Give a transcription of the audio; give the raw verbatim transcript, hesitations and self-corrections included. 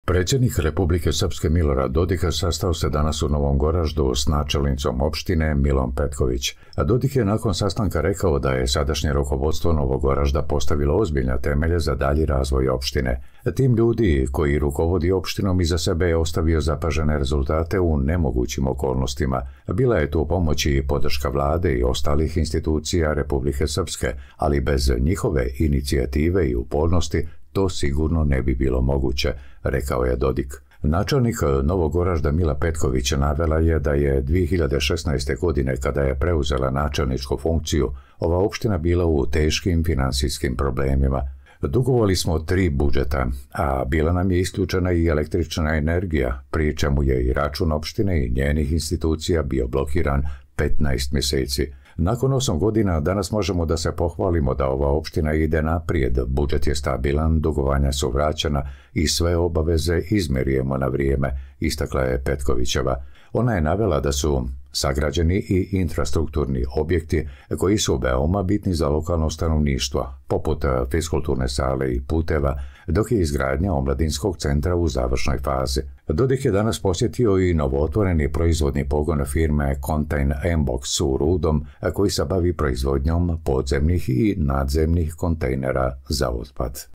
Predsjednik Republike Srpske Milorad Dodik sastao se danas u Novom Goraždu s načelnicom opštine Milom Petković. A Dodik je nakon sastanka rekao da je sadašnje rukovodstvo Novog Goražda postavilo ozbiljne temelje za dalji razvoj opštine. Tim ljudi koji rukovodi opštinom iza sebe je ostavio zapažene rezultate u nemogućim okolnostima. Bila je tu pomoć i podrška vlade i ostalih institucija Republike Srpske, ali bez njihove inicijative i upornosti to sigurno ne bi bilo moguće, rekao je Dodik. Načelnik Novog Goražda Mila Petković navela je da je dvije hiljade šesnaeste. godine, kada je preuzela načelničku funkciju, ova opština bila u teškim finansijskim problemima. Dugovali smo tri budžeta, a bila nam je isključena i električna energija, pri čemu je i račun opštine i njenih institucija bio blokiran petnaest mjeseci. Nakon osam godina danas možemo da se pohvalimo da ova opština ide naprijed, budžet je stabilan, dugovanja su vraćena i sve obaveze izmirujemo na vrijeme, istakla je Petkovićeva. Ona je navela da su sagrađeni i infrastrukturni objekti koji su veoma bitni za lokalno stanovništvo, poput fiskulturne sale i puteva, dok je izgradnja omladinskog centra u završnoj fazi. Dodik je danas posjetio i novootvoreni proizvodni pogon firme Contain Mbox u Rudom, koji se bavi proizvodnjom podzemnih i nadzemnih kontejnera za otpad.